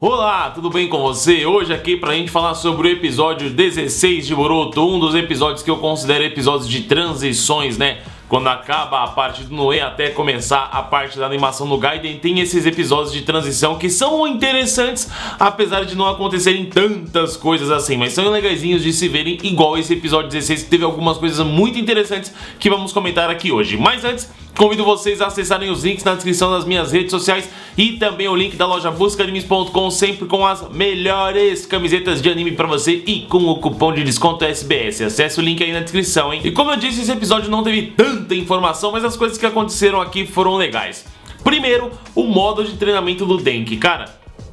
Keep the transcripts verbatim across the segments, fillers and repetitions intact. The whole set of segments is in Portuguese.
Olá, tudo bem com você? Hoje aqui pra gente falar sobre o episódio dezesseis de Boruto, um dos episódios que eu considero episódios de transições, né? Quando acaba a parte do Noe até começar a parte da animação no Gaiden, tem esses episódios de transição que são interessantes, apesar de não acontecerem tantas coisas assim, mas são legaisinhos de se verem, igual esse episódio dezesseis que teve algumas coisas muito interessantes que vamos comentar aqui hoje. Mas antes, convido vocês a acessarem os links na descrição das minhas redes sociais e também o link da loja busca animes ponto com, sempre com as melhores camisetas de anime pra você e com o cupom de desconto S B S. Acesse o link aí na descrição, hein? E como eu disse, esse episódio não teve tanta informação, mas as coisas que aconteceram aqui foram legais. Primeiro, o modo de treinamento do Denki. Cara,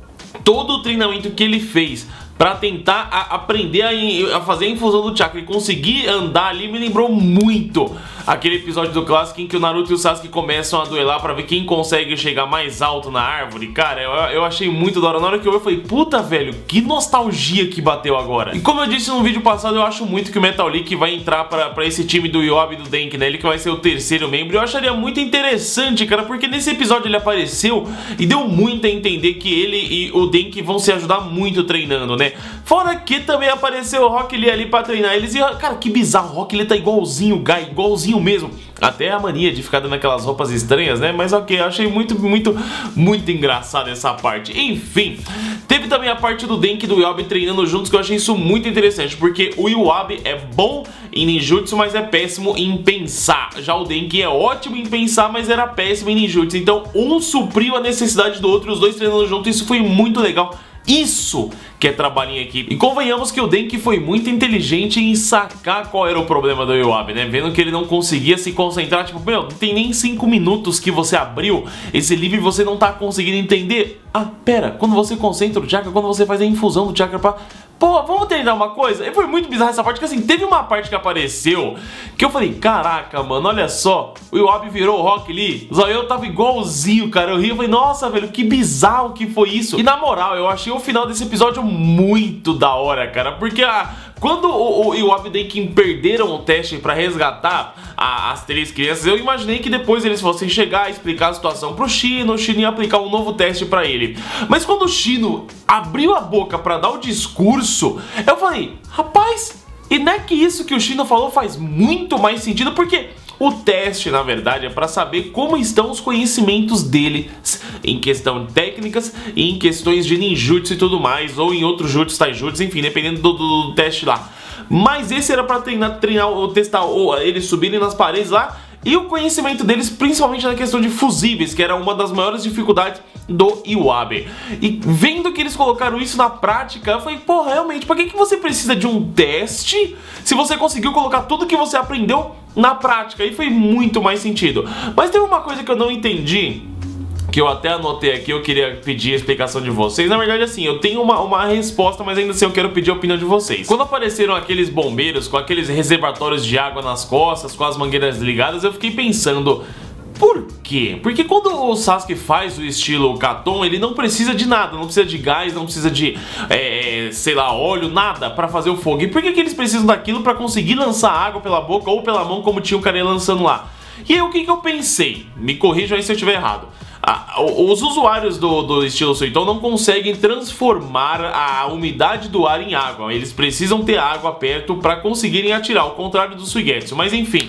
todo o treinamento que ele fez pra tentar a, aprender a, a fazer a infusão do chakra e conseguir andar ali me lembrou muito aquele episódio do clássico em que o Naruto e o Sasuke começam a duelar pra ver quem consegue chegar mais alto na árvore. Cara, eu, eu achei muito da hora. Na hora que eu vi, eu falei, puta, velho, que nostalgia que bateu agora. E como eu disse no vídeo passado, eu acho muito que o Metal Leak vai entrar pra, pra esse time do Yoabi e do Denki, né? Ele que vai ser o terceiro membro. Eu acharia muito interessante, cara, porque nesse episódio ele apareceu e deu muito a entender que ele e o Denki vão se ajudar muito treinando, né? Fora que também apareceu o Rock Lee ali pra treinar eles. E, cara, que bizarro, o Rock Lee tá igualzinho o Guy, igualzinho mesmo. Até a mania de ficar dando aquelas roupas estranhas, né? Mas ok, eu achei muito, muito, muito engraçado essa parte. Enfim, teve também a parte do Denki e do Yoabi treinando juntos, que eu achei isso muito interessante, porque o Yoabi é bom em ninjutsu, mas é péssimo em pensar. Já o Denki é ótimo em pensar, mas era péssimo em ninjutsu. Então um supriu a necessidade do outro, os dois treinando juntos, isso foi muito legal. Isso que é trabalho em equipe. E convenhamos que o Denki foi muito inteligente em sacar qual era o problema do Yoabi, né? Vendo que ele não conseguia se concentrar, tipo, meu, não tem nem cinco minutos que você abriu esse livro e você não tá conseguindo entender. Ah, pera, quando você concentra o chakra, quando você faz a infusão do chakra pra... Pô, vamos treinar uma coisa? E foi muito bizarro essa parte, que assim, teve uma parte que apareceu que eu falei, caraca, mano, olha só, o Yoabi virou o Rock Lee, o Zoião tava igualzinho, cara, eu ri, eu falei, nossa, velho, que bizarro que foi isso. E na moral, eu achei o final desse episódio muito da hora, cara, porque a... Quando o, o Yoabi e o Denki perderam o teste pra resgatar a, as três crianças, eu imaginei que depois eles fossem chegar, explicar a situação pro Shino, o Shino ia aplicar um novo teste pra ele. Mas quando o Shino abriu a boca pra dar o discurso, eu falei, rapaz, e não é que isso que o Shino falou faz muito mais sentido, porque... O teste, na verdade, é para saber como estão os conhecimentos dele em questão de técnicas e em questões de ninjutsu e tudo mais, ou em outros jutsu, taijutsu, enfim, dependendo do, do, do teste lá. Mas esse era para treinar, treinar ou testar ou eles subirem nas paredes lá, e o conhecimento deles principalmente na questão de fusíveis, que era uma das maiores dificuldades do Yoabi. E vendo que eles colocaram isso na prática, eu falei, pô, realmente, pra que, que você precisa de um teste se você conseguiu colocar tudo que você aprendeu na prática? E foi muito mais sentido. Mas tem uma coisa que eu não entendi, que eu até anotei aqui, eu queria pedir a explicação de vocês. Na verdade, assim, eu tenho uma, uma resposta, mas ainda assim eu quero pedir a opinião de vocês. Quando apareceram aqueles bombeiros com aqueles reservatórios de água nas costas, com as mangueiras ligadas, eu fiquei pensando... Por quê? Porque quando o Sasuke faz o estilo Katon, ele não precisa de nada, não precisa de gás, não precisa de, é, sei lá, óleo, nada pra fazer o fogo. E por que, que eles precisam daquilo pra conseguir lançar água pela boca ou pela mão, como tinha o cara lançando lá? E aí o que, que eu pensei? Me corrijam aí se eu estiver errado. Ah, os usuários do, do estilo Suiton não conseguem transformar a umidade do ar em água. Eles precisam ter água perto pra conseguirem atirar, ao contrário do Suigetsu. Mas enfim,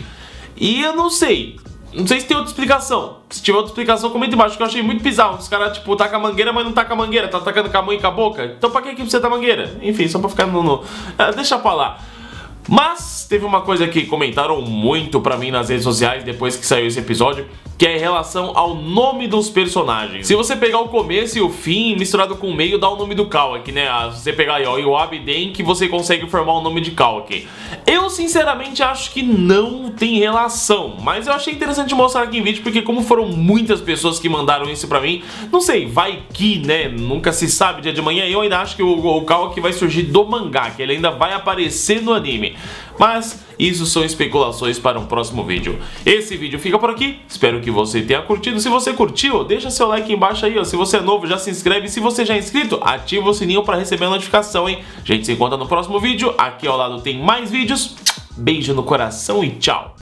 e eu não sei... Não sei se tem outra explicação. Se tiver outra explicação, comenta embaixo, que eu achei muito bizarro. Os caras, tipo, tacam a mangueira, mas não tacam a mangueira. Tá tacando com a mão e com a boca. Então pra que que você tá mangueira? Enfim, só pra ficar no... no... Ah, deixa pra lá. Mas teve uma coisa que comentaram muito pra mim nas redes sociais depois que saiu esse episódio, que é em relação ao nome dos personagens. Se você pegar o começo e o fim misturado com o meio, dá o nome do Kawaki, né? Se você pegar aí, ó, Yoabi e Denki, você consegue formar o nome de Kawaki. Eu sinceramente acho que não tem relação, mas eu achei interessante mostrar aqui em vídeo, porque como foram muitas pessoas que mandaram isso pra mim, não sei, vai que, né? Nunca se sabe dia de manhã. Eu ainda acho que o, o Kawaki vai surgir do mangá, que ele ainda vai aparecer no anime. Mas isso são especulações para um próximo vídeo. Esse vídeo fica por aqui, espero que você tenha curtido. Se você curtiu, deixa seu like embaixo aí, ó. Se você é novo, já se inscreve. Se você já é inscrito, ativa o sininho para receber a notificação, hein? A gente se encontra no próximo vídeo. Aqui ao lado tem mais vídeos. Beijo no coração e tchau!